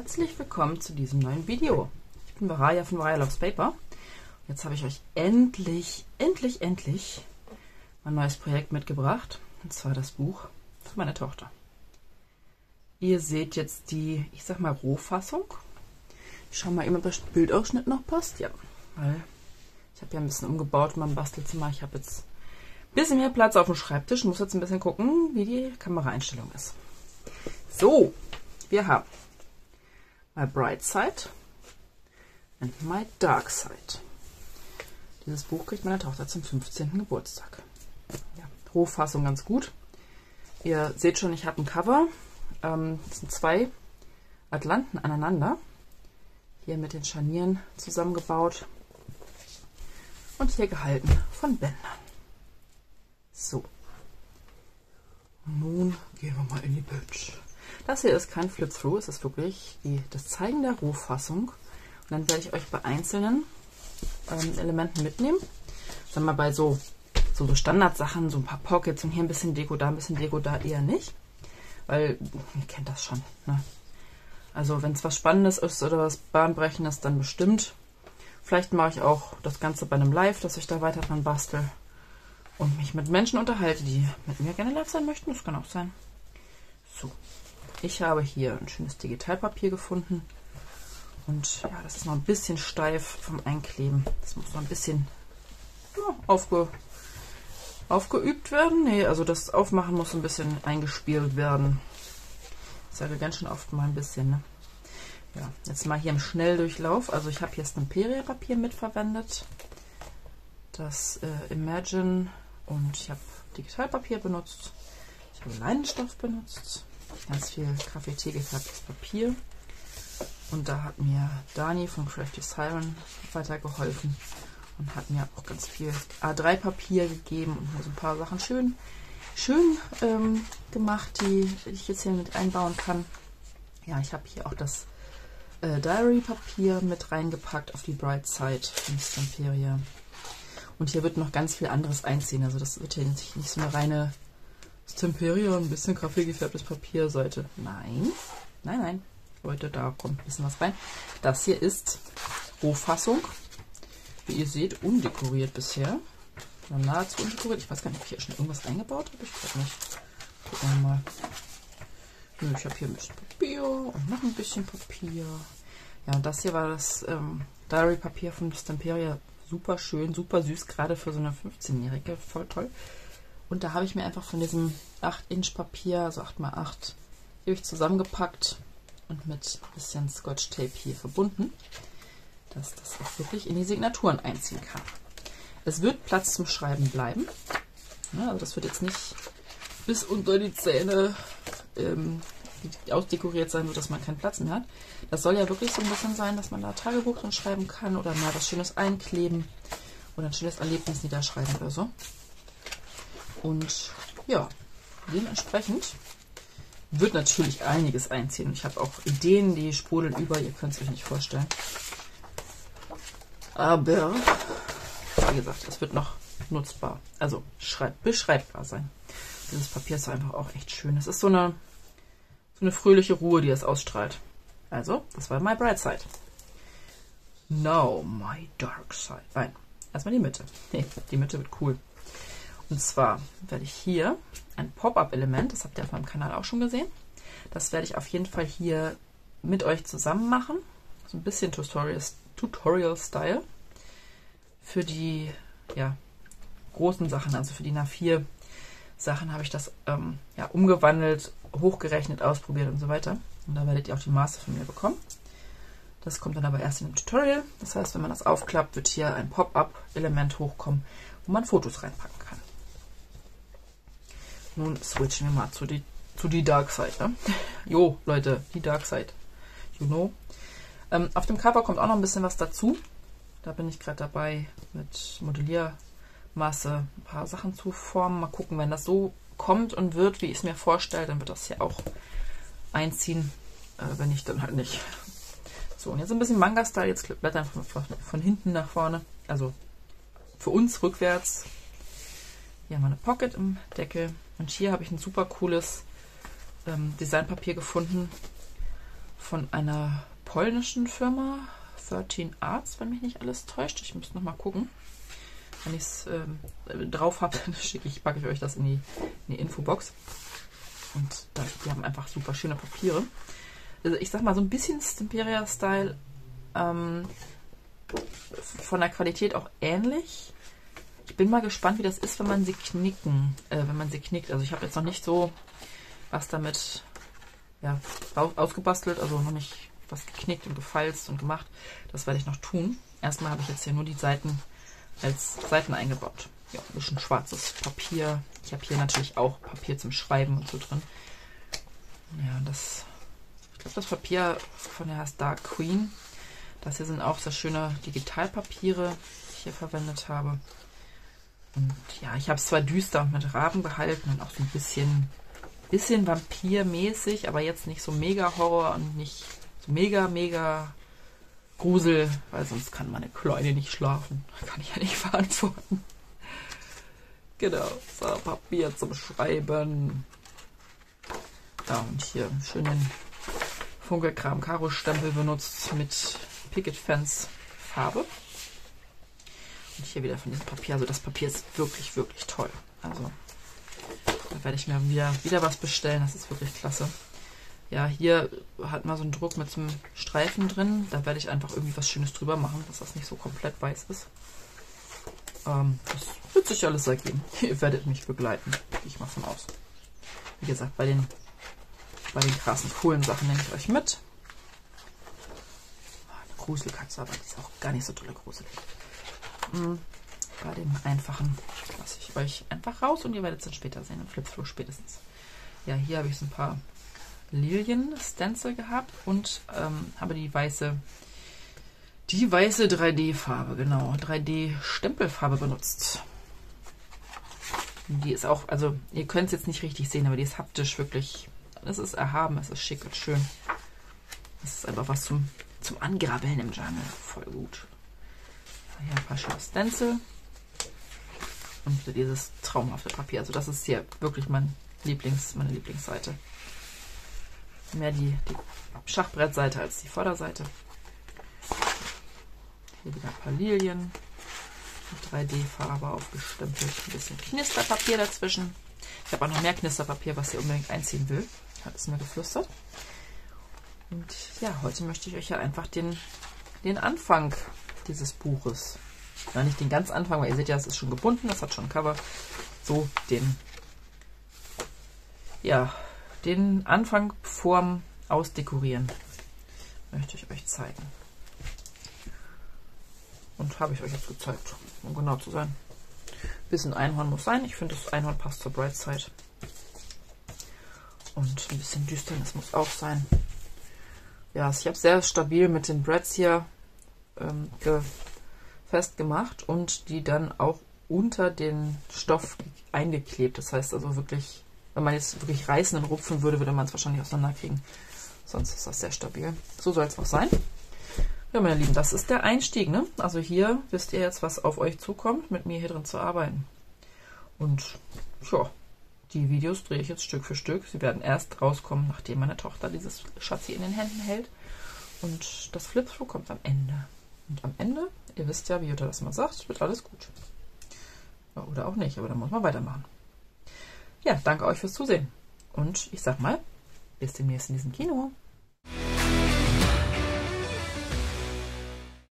Herzlich willkommen zu diesem neuen Video. Ich bin Varaya von Varaya Loves Paper. Jetzt habe ich euch endlich mein neues Projekt mitgebracht. Und zwar das Buch für meine Tochter. Ihr seht jetzt die, ich sag mal, Rohfassung. Ich schaue mal eben, ob das Bildausschnitt noch passt. Ja, weil ich habe ja ein bisschen umgebaut in meinem Bastelzimmer. Ich habe jetzt ein bisschen mehr Platz auf dem Schreibtisch. Muss jetzt ein bisschen gucken, wie die Kameraeinstellung ist. So, wir haben My Bright Side and My Dark Side. Dieses Buch kriegt meine Tochter zum 15. Geburtstag. Ja, Rohfassung ganz gut. Ihr seht schon, ich habe ein Cover. Das sind zwei Atlanten aneinander. Hier mit den Scharnieren zusammengebaut. Und hier gehalten von Bändern. So. Nun gehen wir mal in die Bitch. Das hier ist kein Flip-Through, es ist wirklich das Zeigen der Rohfassung. Und dann werde ich euch bei einzelnen Elementen mitnehmen. Sagen wir mal bei so Standardsachen, so ein paar Pockets und hier ein bisschen Deko, da eher nicht. Weil, ihr kennt das schon. Ne? Also wenn es was Spannendes ist oder was Bahnbrechendes, dann bestimmt. Vielleicht mache ich auch das Ganze bei einem Live, dass ich da weiter dran bastel. Und mich mit Menschen unterhalte, die mit mir gerne live sein möchten. Das kann auch sein. So. Ich habe hier ein schönes Digitalpapier gefunden. Und ja, das ist noch ein bisschen steif vom Einkleben. Das muss noch ein bisschen aufgeübt werden. Nee, also das Aufmachen muss ein bisschen eingespielt werden. Ich sage ganz schön oft mal ein bisschen. Ne? Ja, jetzt mal hier im Schnelldurchlauf. Also ich habe hier Stamperia-Papier mitverwendet. Das Imagine. Und ich habe Digitalpapier benutzt. Ich habe Leinenstoff benutzt. Ganz viel Graffiti gefärbtes Papier. Und da hat mir Dani von Crafty Siren weitergeholfen und hat mir auch ganz viel A3-Papier gegeben und mir so ein paar Sachen schön gemacht, die ich jetzt hier mit einbauen kann. Ja, ich habe hier auch das Diary-Papier mit reingepackt auf die Bright Side von Stamperia. Und hier wird noch ganz viel anderes einziehen. Also das wird hier nicht so eine reine Stamperia, ein bisschen Kaffee gefärbtes Papierseite. Nein. Leute, da kommt ein bisschen was rein. Das hier ist Rohfassung. Wie ihr seht, undekoriert bisher. Nahezu undekoriert. Ich weiß gar nicht, ob ich hier schon irgendwas eingebaut habe. Ich glaube nicht. Gucken wir mal. Nö, ich habe hier ein bisschen Papier und noch ein bisschen Papier. Ja, und das hier war das Diary-Papier von Stamperia. Super schön, super süß, gerade für so eine 15-Jährige. Voll toll. Und da habe ich mir einfach von diesem 8-Inch Papier, also 8x8, hier habe ich zusammengepackt und mit ein bisschen Scotch-Tape hier verbunden, dass das auch wirklich in die Signaturen einziehen kann. Es wird Platz zum Schreiben bleiben. Ja, also das wird jetzt nicht bis unter die Zähne ausdekoriert sein, sodass man keinen Platz mehr hat. Das soll ja wirklich so ein bisschen sein, dass man da Tagebuch drin schreiben kann oder mal was Schönes einkleben oder ein schönes Erlebnis niederschreiben oder so. Und ja, dementsprechend wird natürlich einiges einziehen. Ich habe auch Ideen, die sprudeln über, ihr könnt es euch nicht vorstellen. Aber, wie gesagt, es wird noch nutzbar, also beschreibbar sein. Dieses Papier ist einfach auch echt schön. Es ist so eine fröhliche Ruhe, die es ausstrahlt. Also, das war My Bright Side. Now My Dark Side. Nein, erstmal die Mitte. Nee, die Mitte wird cool. Und zwar werde ich hier ein Pop-Up-Element, das habt ihr auf meinem Kanal auch schon gesehen, das werde ich auf jeden Fall hier mit euch zusammen machen. So ein bisschen Tutorial-Style. Für die großen Sachen, also für die A4 Sachen habe ich das umgewandelt, hochgerechnet, ausprobiert und so weiter. Und da werdet ihr auch die Maße von mir bekommen. Das kommt dann aber erst in dem Tutorial. Das heißt, wenn man das aufklappt, wird hier ein Pop-Up-Element hochkommen, wo man Fotos reinpacken kann. Nun switchen wir mal zu die Dark Side. Ne? Jo, Leute, die Dark Side. You know. Auf dem Cover kommt auch noch ein bisschen was dazu. Da bin ich gerade dabei, mit Modelliermasse ein paar Sachen zu formen. Mal gucken, wenn das so kommt und wird, wie ich es mir vorstelle, dann wird das hier auch einziehen. Wenn nicht, dann halt nicht. So, und jetzt ein bisschen Manga-Style. Jetzt blättern von hinten nach vorne. Also für uns rückwärts. Hier haben wir eine Pocket im Deckel. Und hier habe ich ein super cooles Designpapier gefunden von einer polnischen Firma, 13 Arts, wenn mich nicht alles täuscht. Ich müsste noch mal gucken. Wenn ich es drauf habe, dann packe ich euch das in die Infobox. Und die haben einfach super schöne Papiere. Also ich sag mal, so ein bisschen Stimperia-Style, von der Qualität auch ähnlich. Ich bin mal gespannt, wie das ist, wenn man sie knickt. Also ich habe jetzt noch nicht so was damit ausgebastelt, also noch nicht was geknickt und gefalzt und gemacht. Das werde ich noch tun. Erstmal habe ich jetzt hier nur die Seiten als Seiten eingebaut. Ja, ein bisschen schwarzes Papier. Ich habe hier natürlich auch Papier zum Schreiben und so drin. Ja, ich glaube, das Papier von der heißt Dark Queen. Das hier sind auch sehr schöne Digitalpapiere, die ich hier verwendet habe. Und ja, ich habe es zwar düster mit Raben gehalten und auch so ein bisschen vampirmäßig, aber jetzt nicht so mega Horror und nicht so mega Grusel, weil sonst kann meine Kleine nicht schlafen. Kann ich ja nicht verantworten. Genau, so Papier zum Schreiben. Ja, und hier einen schönen Funkelkram Karo-Stempel benutzt mit Picket Fence Farbe. Und hier wieder von diesem Papier. Also das Papier ist wirklich toll. Also da werde ich mir wieder was bestellen. Das ist wirklich klasse. Ja, hier hat man so einen Druck mit so einem Streifen drin. Da werde ich einfach irgendwie was Schönes drüber machen, dass das nicht so komplett weiß ist. Das wird sich alles ergeben. Ihr werdet mich begleiten. Gehe ich mal von aus. Wie gesagt, bei den krassen, coolen Sachen nehme ich euch mit. Eine Gruselkatze, aber die ist auch gar nicht so tolle gruselig. Bei dem einfachen lasse ich euch einfach raus und ihr werdet es dann später sehen, im Flip-Through spätestens. Ja, hier habe ich so ein paar Lilien-Stencil gehabt und habe die weiße 3D-Farbe, genau, 3D-Stempelfarbe benutzt. Die ist auch, also ihr könnt es jetzt nicht richtig sehen, aber die ist haptisch wirklich, es ist erhaben, es ist schick und schön. Das ist einfach was zum Angrabbeln im Jungle, voll gut. Hier ein paar schöne Stencil und wieder dieses traumhafte Papier. Also das ist hier wirklich meine Lieblingsseite. Mehr die Schachbrettseite als die Vorderseite. Hier wieder ein paar Lilien mit 3D-Farbe aufgestempelt. Ein bisschen Knisterpapier dazwischen. Ich habe auch noch mehr Knisterpapier, was ihr unbedingt einziehen will. Hat es mir geflüstert. Und ja, heute möchte ich euch ja einfach den Anfang dieses Buches. Ja, nicht den ganz Anfang, weil ihr seht ja, es ist schon gebunden, das hat schon ein Cover. So den Anfang vorm Ausdekorieren möchte ich euch zeigen. Und habe ich euch jetzt gezeigt, um genau zu sein. Ein bisschen Einhorn muss sein. Ich finde, das Einhorn passt zur Bright Side. Und ein bisschen Düsternis muss auch sein. Ja, ich habe sehr stabil mit den Brads hier festgemacht und die dann auch unter den Stoff eingeklebt. Das heißt also wirklich, wenn man jetzt wirklich reißen und rupfen würde, würde man es wahrscheinlich auseinanderkriegen. Sonst ist das sehr stabil. So soll es auch sein. Ja, meine Lieben, das ist der Einstieg, ne? Also hier wisst ihr jetzt, was auf euch zukommt, mit mir hier drin zu arbeiten. Und ja, die Videos drehe ich jetzt Stück für Stück. Sie werden erst rauskommen, nachdem meine Tochter dieses Schatzi in den Händen hält. Und das Flip-Through kommt am Ende. Und am Ende, ihr wisst ja, wie Jutta das mal sagt, wird alles gut. Oder auch nicht, aber dann muss man weitermachen. Ja, danke euch fürs Zusehen. Und ich sag mal, bis demnächst in diesem Kino.